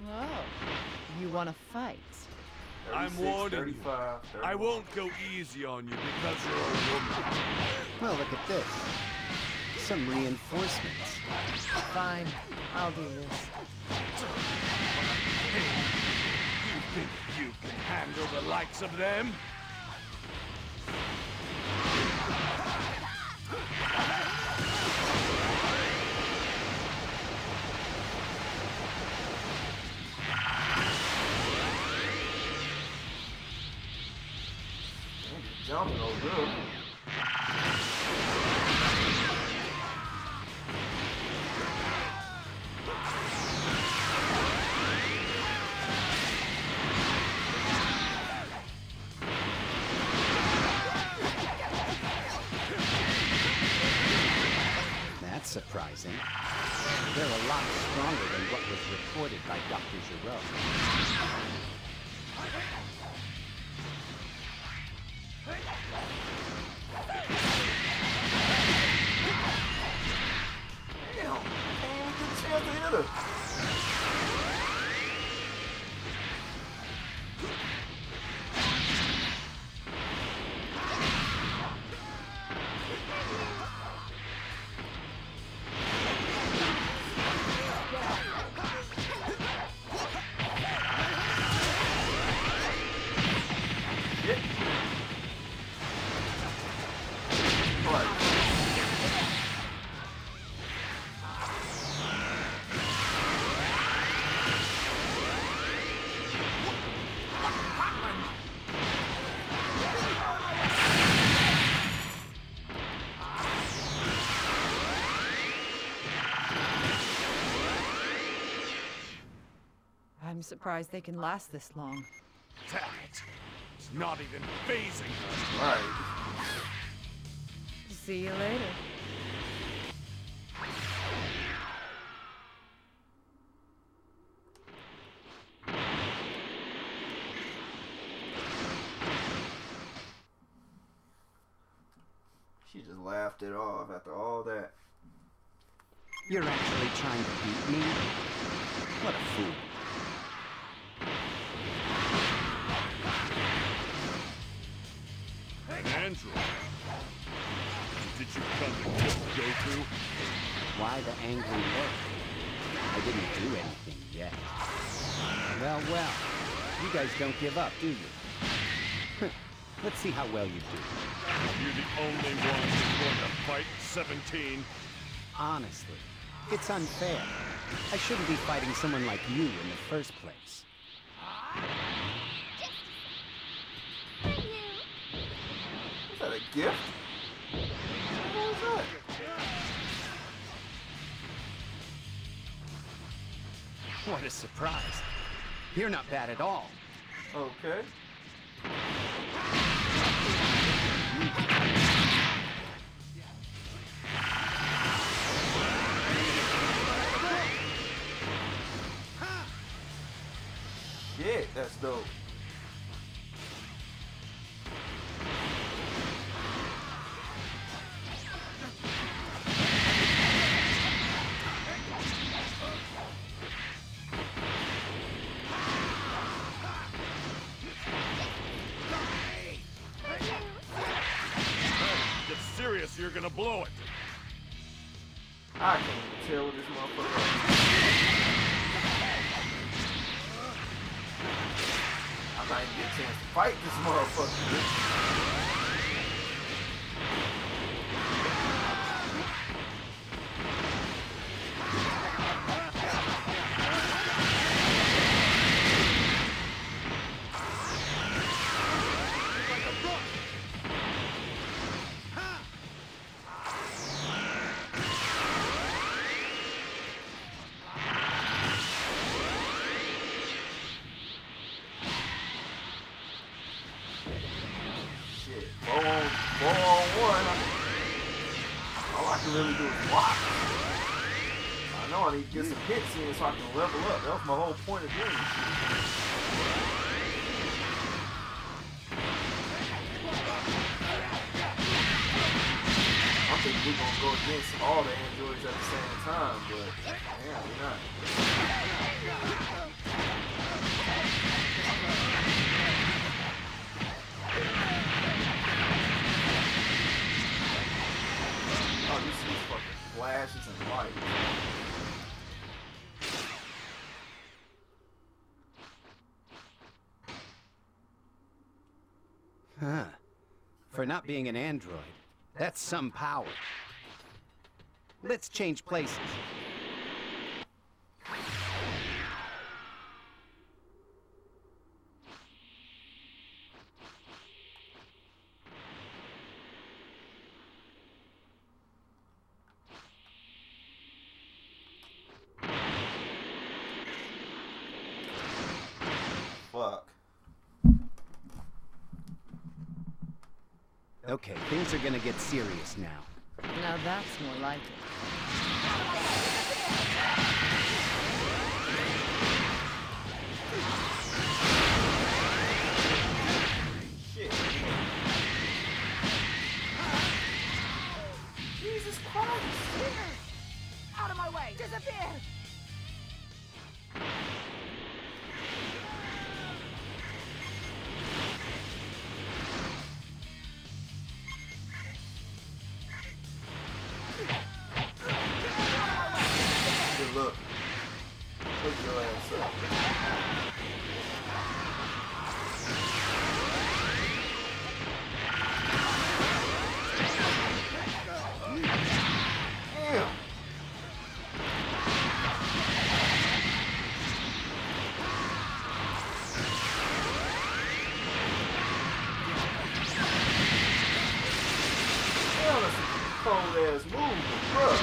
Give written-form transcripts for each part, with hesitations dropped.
Oh, you want to fight? I'm warning you. I won't go easy on you because you're a woman. Well, look at this. Some reinforcements. Fine, I'll do this. You think you can handle the likes of them? Jumping over good. That's surprising. They're a lot stronger than what was reported by Dr. Giraud. Damn, I can't even get a chance to hit her. I'm surprised they can last this long. Damn it. It's not even phasing her. Right. See you later. She just laughed it off after all that. You're actually trying to beat me? What a fool. Andrew, did you come to kill Goku? Why the angry look? I didn't do anything yet. Well, well. You guys don't give up, do you? Let's see how well you do. You're the only one who's going to fight 17. Honestly, it's unfair. I shouldn't be fighting someone like you in the first place. Is that a gift? What was that? What a surprise. You're not bad at all. Okay. Shit, that's dope. Get serious, you're gonna blow it. I can't even tell what this motherfucker is. I'm not even getting a chance to fight this motherfucker. Ball on 1. All I can really do is block. I know I need to get some hits in so I can level up. That was my whole point of doing this shit. I'm don't think we're gonna go against all the androids at the same time, but yeah, we're not. Oh, you see these fucking flashes and lights. Huh. For not being an android, that's some power. Let's change places. Fuck. Okay, things are gonna get serious now. Now that's more like it. Shit. Jesus Christ. Out of my way! Disappear! Good luck. Put your ass up. Damn. Damn, that's a cold ass move, bruh.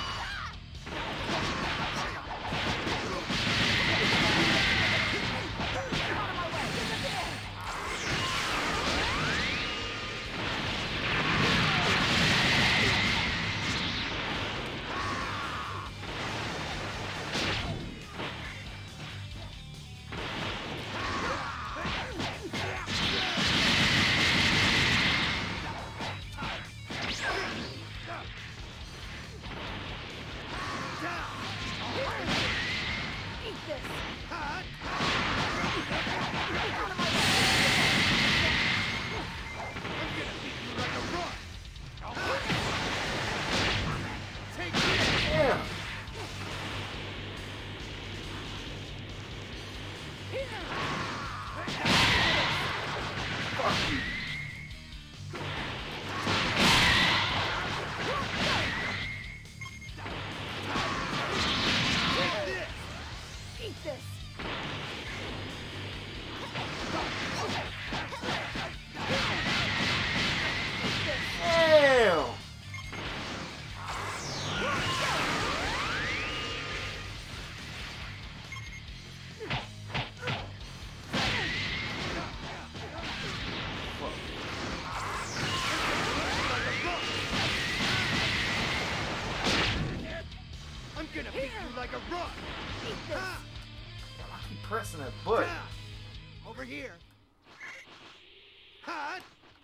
Damn. Fuck you. Eat this! Damn. I'm gonna beat you like a rock. Eat this! I keep pressing that button. Over here. Hot.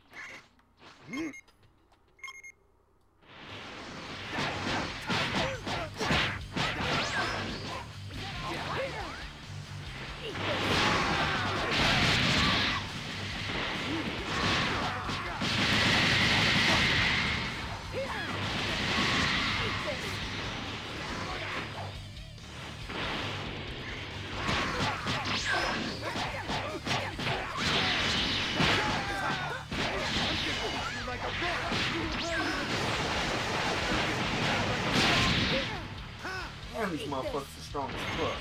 Damn, these motherfuckers are strong as fuck.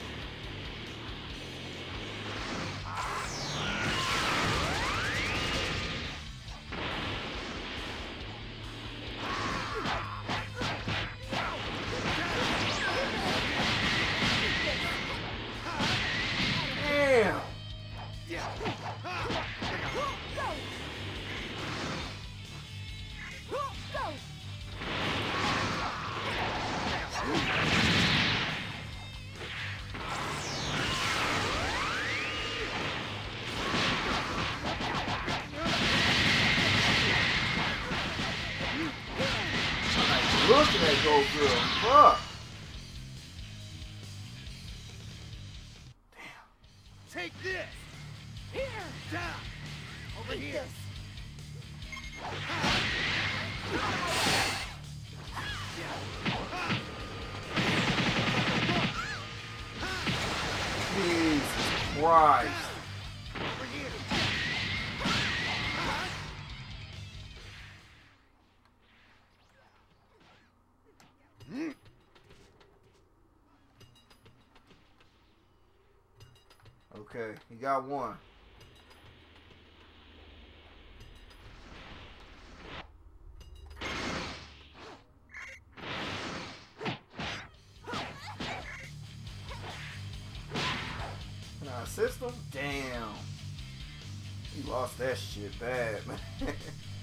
Damn. looking at Gold Girl. Fuck. Take this! Here! Down! Over Eat here! this! Jesus Christ. Over here! Okay, he got one. Can I assist him? Damn. He lost that shit bad, man.